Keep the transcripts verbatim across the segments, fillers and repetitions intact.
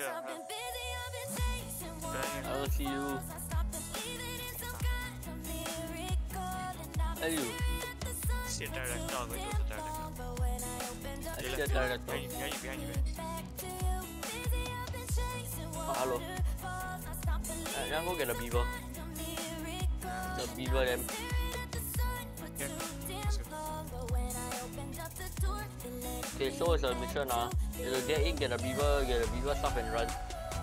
here. I don't see you. Hey you. Shit, director, I'm going to the director. I see a director. Behind you, behind you, behind you. Oh, hello. I can go get the beaver. The beaver them. Okay, let's go. Okay, so it's a mission ah. You have to get in, get the beaver, get the beaver stuff and run.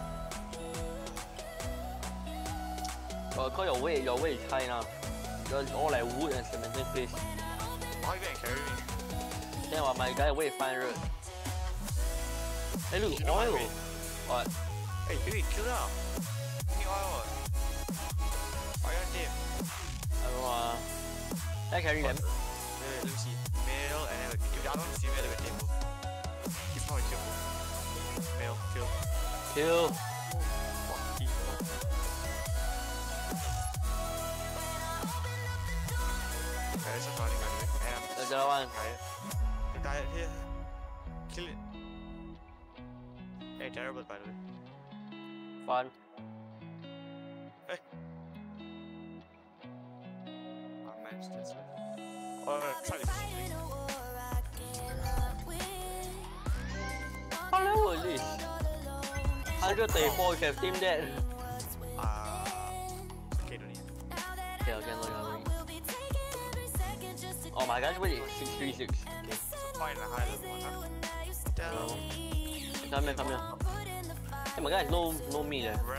But cause your weight, your weight is high now. It's all like wood and cemented place. How are you going to carry me? Then what, my guy weight five hundred. Hey look, oil! What? Hey, you kill now. Need oil. Oil on team. I don't know ah. Can I carry them? Wait, wait, let me see. Mail and then if the other one is mail, let me table. Keep on with table. Mail, kill. Kill! Fuck, keep on. Okay, it's just running by the way. And I'm There's the other one. tired. The guy here. Kill it. Hey, terrible by the way. Fun. Hey. Oh man, still safe. Oh, try to see. How level is this? one hundred thirty-four, you can team that. Ah, it's okay, don't need. Okay, okay, no, no, no. Oh my gosh, wait, six three six. Okay. Find a high level one, huh? Damn. Come here, come here. Hey, my guy, no, no meat eh.